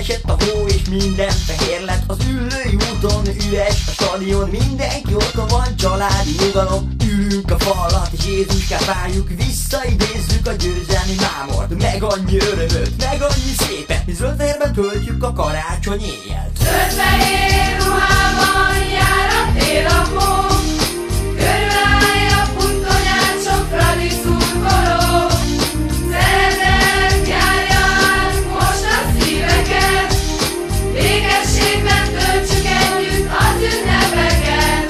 Leesett a hó és minden fehér lett. Az Üllői úton üres a stadion, mindenki otthon van, családi nyugalom. Ülünk a fa alatt és Jézuskát várjuk, visszaidézzük a győzelmi mámort. Meg annyi örömöt, meg annyi szépet, mi zöld-fehérben töltjük a karácsony éjjelt. Zöld-fehér ruhában jár a télapó, körülállja puntonyát sok fradi szurkoló. Szeretet járja át most a szíveket, békességben töltsük együtt az ünnepeket.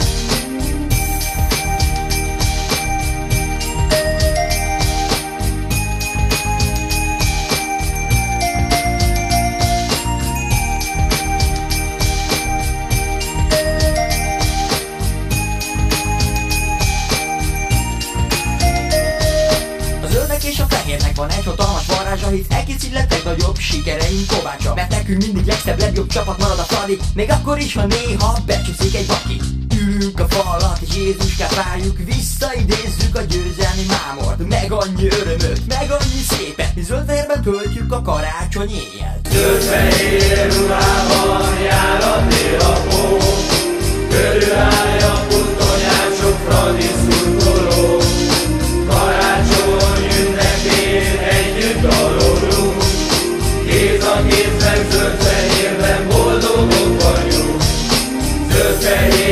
És a fehérnek van egy hatalmas varázsa, hisz elkészít lett legnagyobb sikereink kovácsa. Mert nekünk mindig legszebb, legjobb csapat marad a Fradi, még akkor is, ha néha becsúszik egy baki. Ülünk a fa alatt és Jézuskát várjuk, visszaidézzük a győzelmi mámort. Meg annyi örömöt, meg annyi szépet, mi zöld-fehérben töltjük a karácsony éjjelt. Zöld-fehér ruhában jár a télapó, körülállja puntonyát sok fradi szurkoló. Karácsony ünnepén együtt dalolunk, kéz a kézben zöld-fehérben boldogok vagyunk. Zöld-fehér